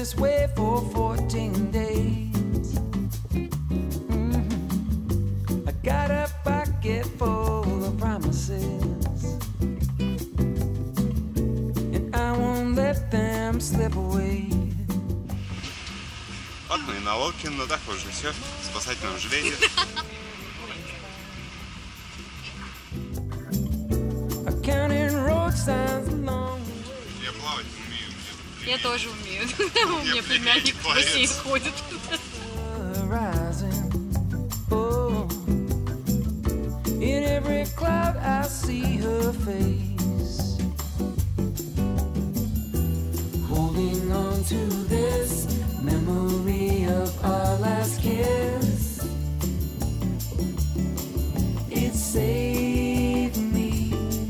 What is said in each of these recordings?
this way for 14 days. I got a pocket full of promises, and I won't let them slip away. Ладно, и на лодке, но так уже все. В спасательном жилете. Я плавать не умею. Я тоже умею. У меня племянник в бассейн ходит. In every cloud I see her face, holding on to this memory of our last kiss. It saved me.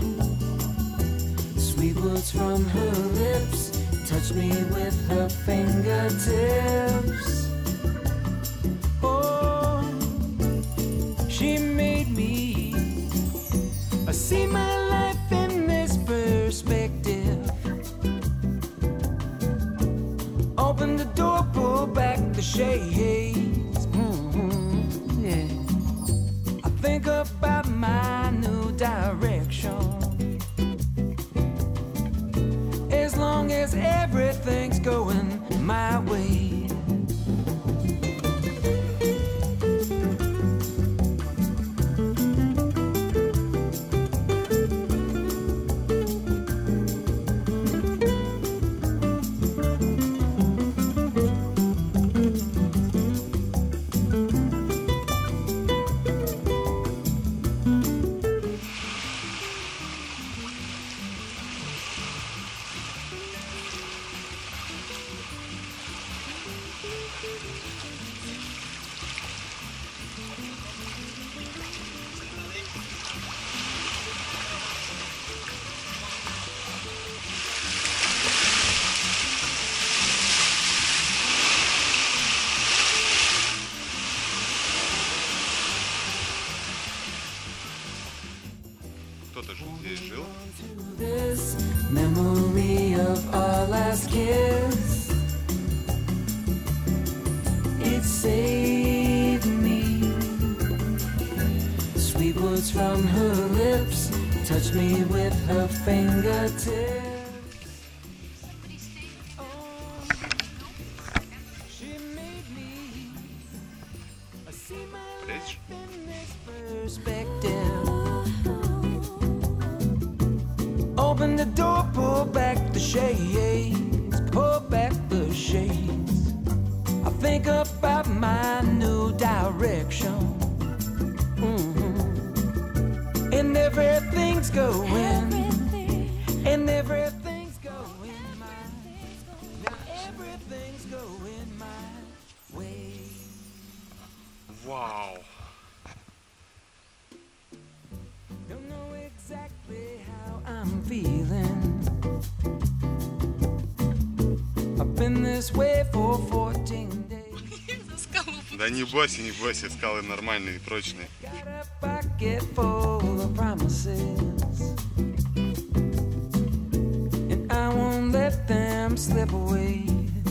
Sweet words from her lips touch me with her fingertips. Oh, she made me see my life in this perspective. Open the door, pull back the shades. Yeah. I think about my new direction. As long as everything's going my way. Кто-то же здесь жил. This memory of our last kiss, it saved me. Sweet words from her lips touch me with her fingertips. She made me see my life in this perspective. Open the door, pull back the shades, pull back the shades. I think about my new direction. And everything's going, and everything's going my, now everything's going my way. Вау! Don't know exactly how I'm feeling. I've been this way for 14 days. Да не бойся, не бойся, скалы нормальные, прочные. Got a pocket full of promises, and I won't let them slip away.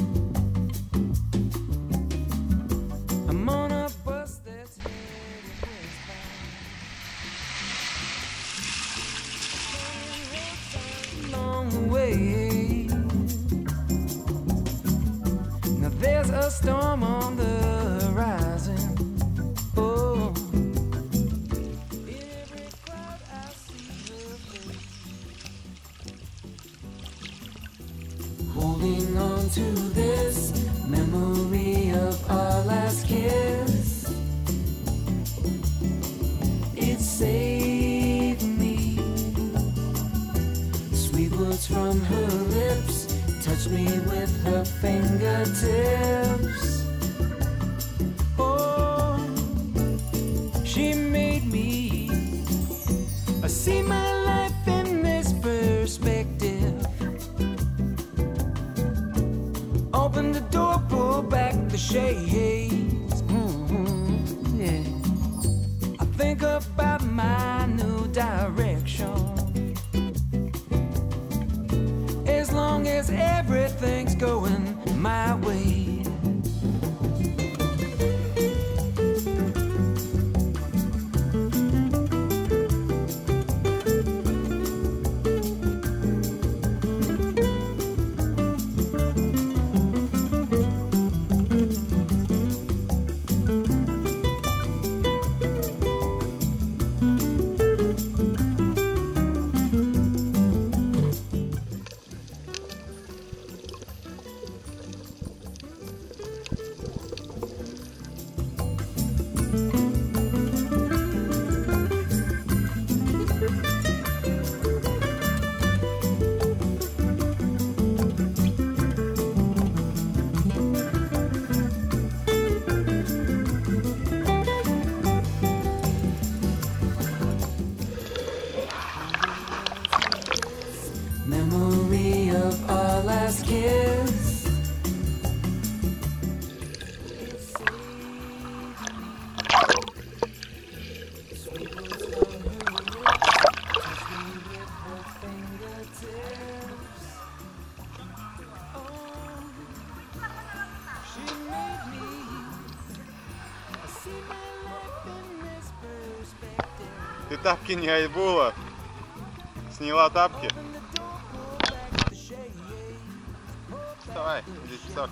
I'm on a bus that's headed westbound. Long way. Now there's a storm on the horizon. Oh, in every cloud I see her face, holding on to this memory of our last kiss. It saved me. Sweet words from her lips touch me with her fingertips. Oh, she made me see my life in this perspective. Open the door, pull back the shades. Yeah. I think about my new direction. As long as everything's going my way. Memory of our last kiss. Ты тапки не обула? Сняла тапки? Давай, иди сюда.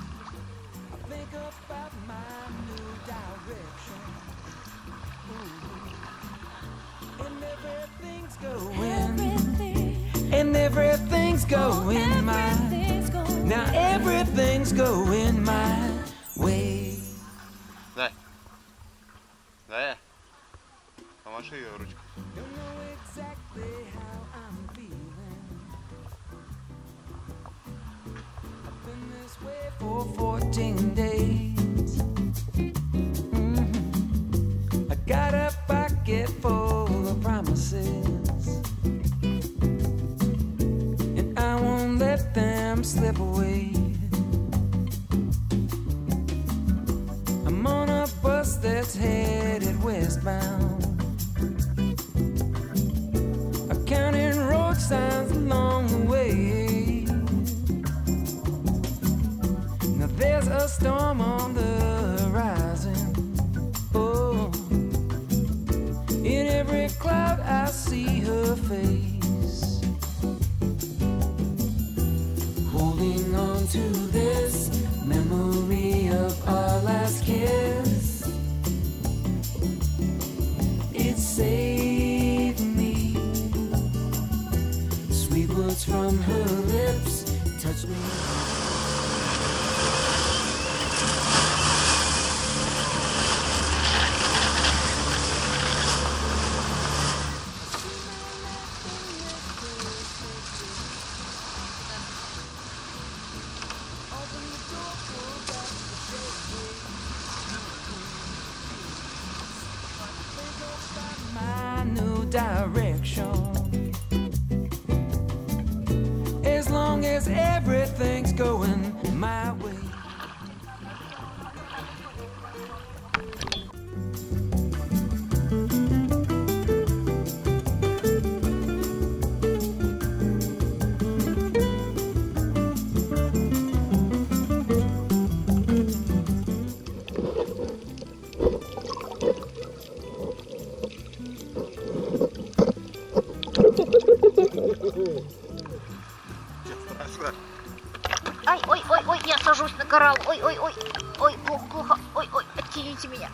And everything's going my. Now everything's going my way. Дай. Дай. Помаши ее ручку. For 14 days. I got a pocket full of promises, and I won't let them slip away. I'm on a bus that's headed westbound. I'm counting road signs along the way. There's a storm on the horizon. Oh, in every cloud I see her face. Holding on to this memory of our last kiss. It saved me. Sweet words from her lips touch me. Direction. As long as everything's going my way. Ай, ой, ой, ой, я сажусь на коралл. Ой, ой, ой, ой, плохо, плохо. Ой, ой, оттяните меня.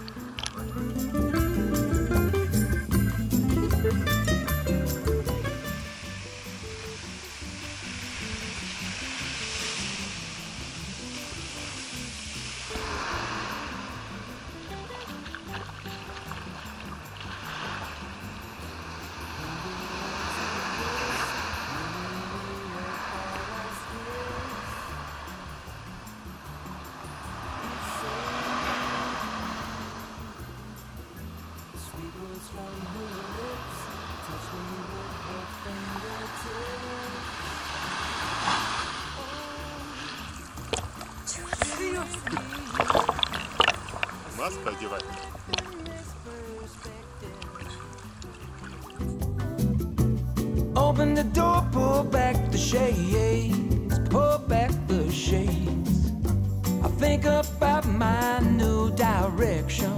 Маску одевать. Open the door, pull back the shades, pull back the shades. think about my new direction.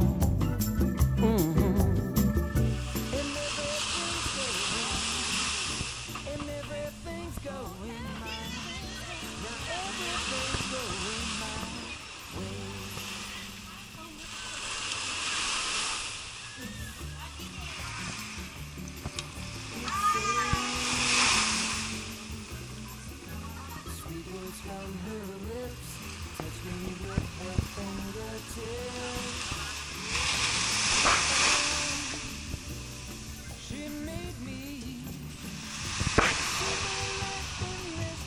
And everything's going my now everything's going my way. Sweet words from her lips touch me with her fingertips. She made me see my life in this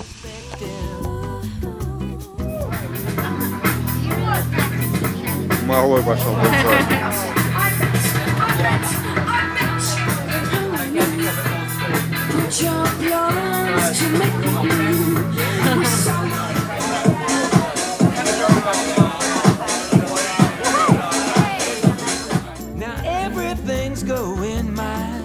perspective. Малой пошел танцевать. Now everything's going my